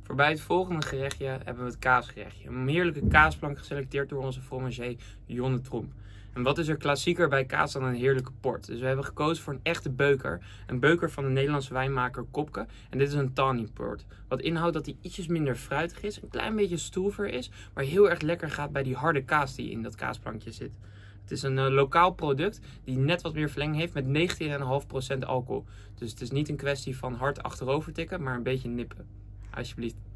Voorbij het volgende gerechtje hebben we het kaasgerechtje. Een heerlijke kaasplank geselecteerd door onze fromager Jonne Tromp. En wat is er klassieker bij kaas dan een heerlijke port? Dus we hebben gekozen voor een echte beuker. Een beuker van de Nederlandse wijnmaker Kopke. En dit is een tawny port. Wat inhoudt dat hij ietsjes minder fruitig is, een klein beetje stroever is, maar heel erg lekker gaat bij die harde kaas die in dat kaasplankje zit. Het is een lokaal product die net wat meer verlenging heeft met 19,5% alcohol. Dus het is niet een kwestie van hard achterover tikken, maar een beetje nippen. Alsjeblieft.